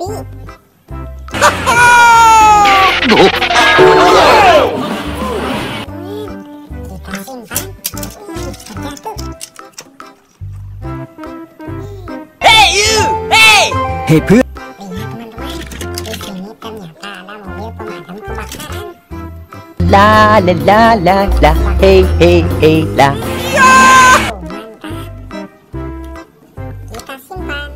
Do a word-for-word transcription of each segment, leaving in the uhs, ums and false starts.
Hey you, hey. Hei พื่อน Lihat teman-teman, di sini ternyata ada mobil pemadam kebakaran. La la la la la, hey hey hey la. Oh, mantap. Kita simpan.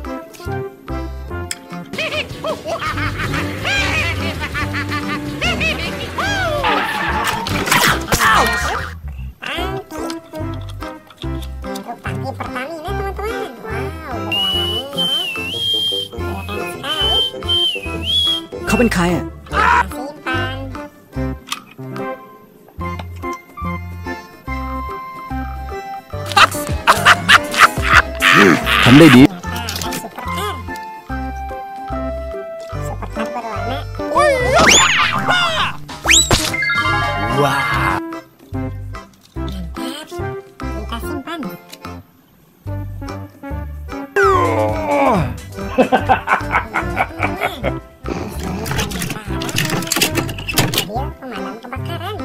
Truk tangki Pertamina teman-teman. Wow, berwarna merah. Keren sekali. เขาเป็นใครอ่ะ Kita simpan. ทำได้ดี Ternyata ada supercar. Supercar berwarna biru. Wow. Mantap. Kita simpan. Mobil pemadam kebakaran.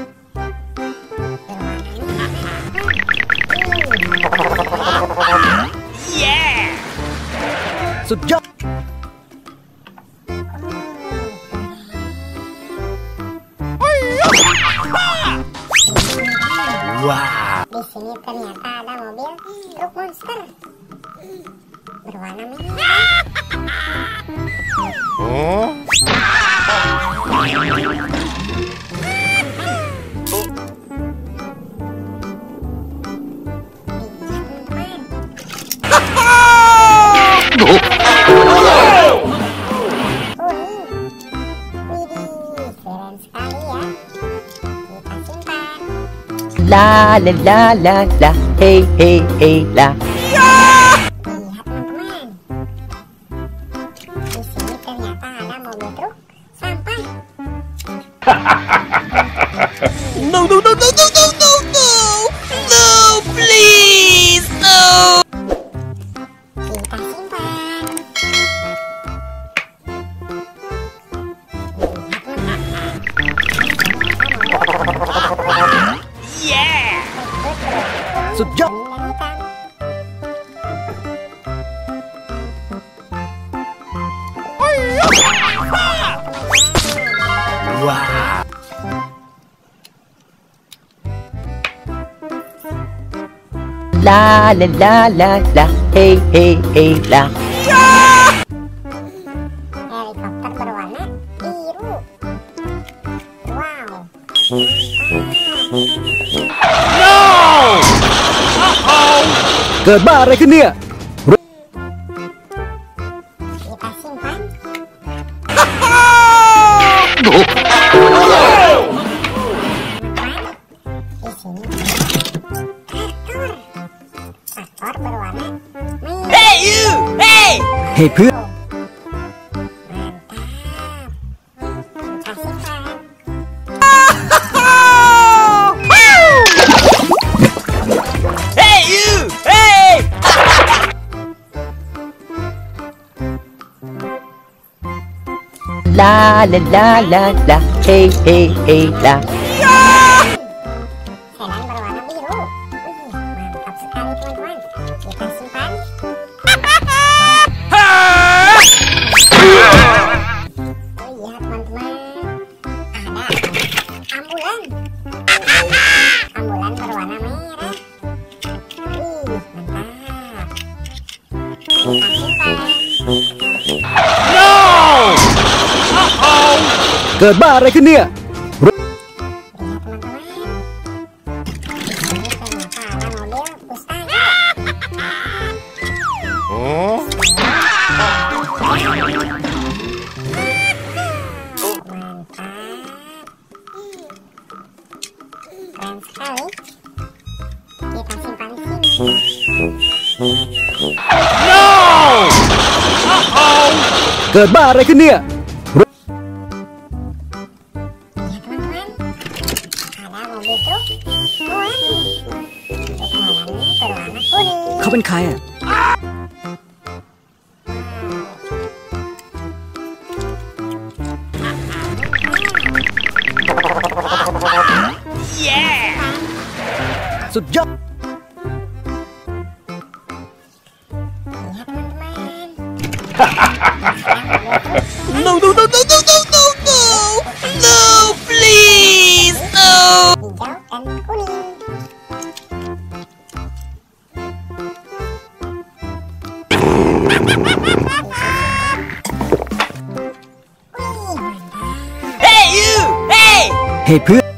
Berwarna merah. Yeah. สุดยอด ว้าว Di sini ternyata ada mobil truk monster berwarna merah. Keren sekali ya. Kita simpan. La la la la la, hey hey hey la. Lihat teman-teman. Di sini ternyata ada mobil truk sampah. No no no no no no no no. No please no. Kita simpan. Yeah. สุดยอด Kuning dan hitam. Wow. La la la la la, hey hey hey la. Helikopter berwarna biru. Wow. No. เกิดบ้าอะไรขึ้นเนี่ย Kita simpan. Di sini traktor. Traktor berwarna merah. Hey you, hey. เฮ้ยเพื่อน Mantap. Kita simpan. Hey you, hey. La la la la la, hey hey hey la. Sedan berwarna biru. Wih, mantap sekali teman-teman. Kita simpan. Oh iya teman-teman, ada ambulan. Ambulan berwarna merah. Wih, mantap. Kita simpan. No. เกิดบ้าอะไรขึ้นเนี่ย Lihat teman-teman. Di sini ternyata ada mobil pustaka. Mantap. Keren sekali. Kita simpan di sini. No. เกิดบ้าอะไรขึ้นเนี่ย Lihat teman-teman. Ada mobil truk. Wah. Truk molannya berwarna kuning. เขาเป็นใครอ่ะสุดยอด Iya teman-teman. No, no, no, no, no, no, no, no! No, please! No! Hijau dan kuning. Wih, mantap. Hey, you! Hey! เฮ้ยเพื่อน